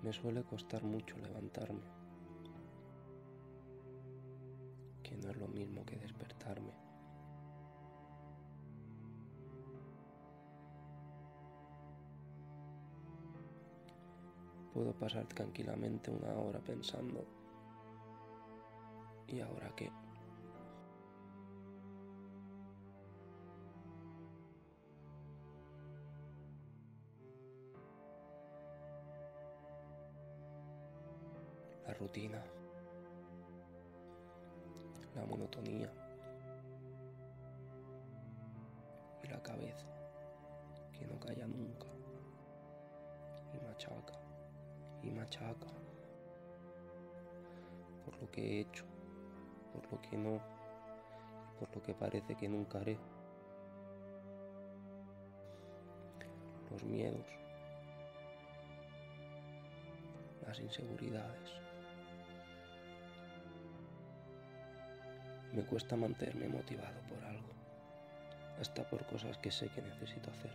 Me suele costar mucho levantarme, que no es lo mismo que despertarme. Puedo pasar tranquilamente una hora pensando, ¿y ahora qué? La rutina, la monotonía y la cabeza que no calla nunca y machaca y machaca por lo que he hecho, por lo que no y por lo que parece que nunca haré. Los miedos, las inseguridades. Me cuesta mantenerme motivado por algo, hasta por cosas que sé que necesito hacer.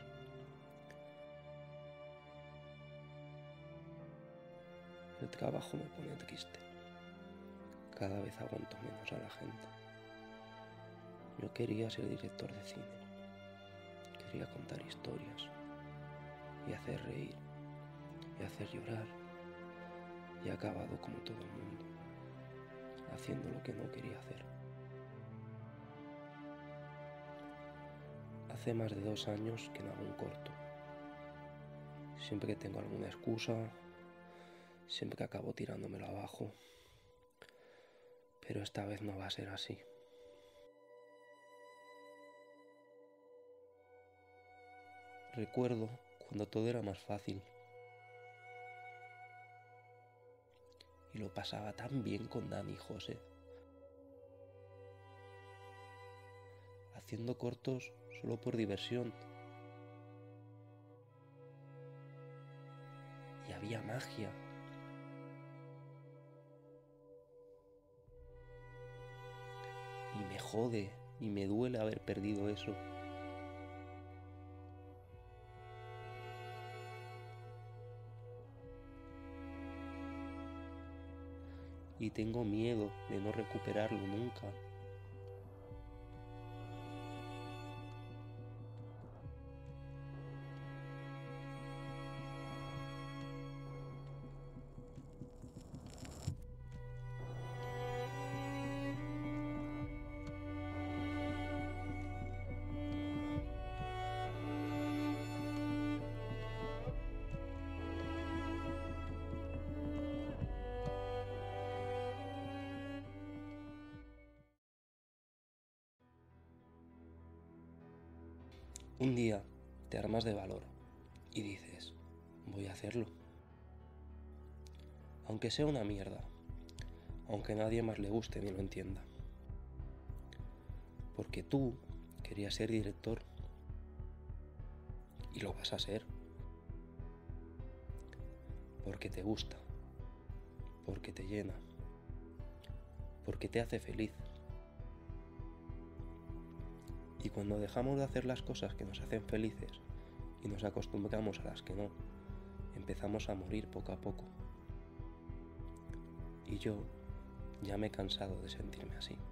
El trabajo me pone triste. Cada vez aguanto menos a la gente. Yo quería ser director de cine. Quería contar historias y hacer reír y hacer llorar. Y he acabado como todo el mundo, haciendo lo que no quería hacer. Hace más de 2 años que no hago un corto. Siempre que tengo alguna excusa, siempre acabo tirándomelo abajo. Pero esta vez no va a ser así. Recuerdo cuando todo era más fácil. Y lo pasaba tan bien con Dani y José. Haciendo cortos solo por diversión. Y había magia. Y me jode y me duele haber perdido eso. Y tengo miedo de no recuperarlo nunca. Un día te armas de valor y dices, voy a hacerlo. Aunque sea una mierda, aunque nadie más le guste ni lo entienda. Porque tú querías ser director y lo vas a ser. Porque te gusta, porque te llena, porque te hace feliz. Y cuando dejamos de hacer las cosas que nos hacen felices y nos acostumbramos a las que no, empezamos a morir poco a poco. Y yo ya me he cansado de sentirme así.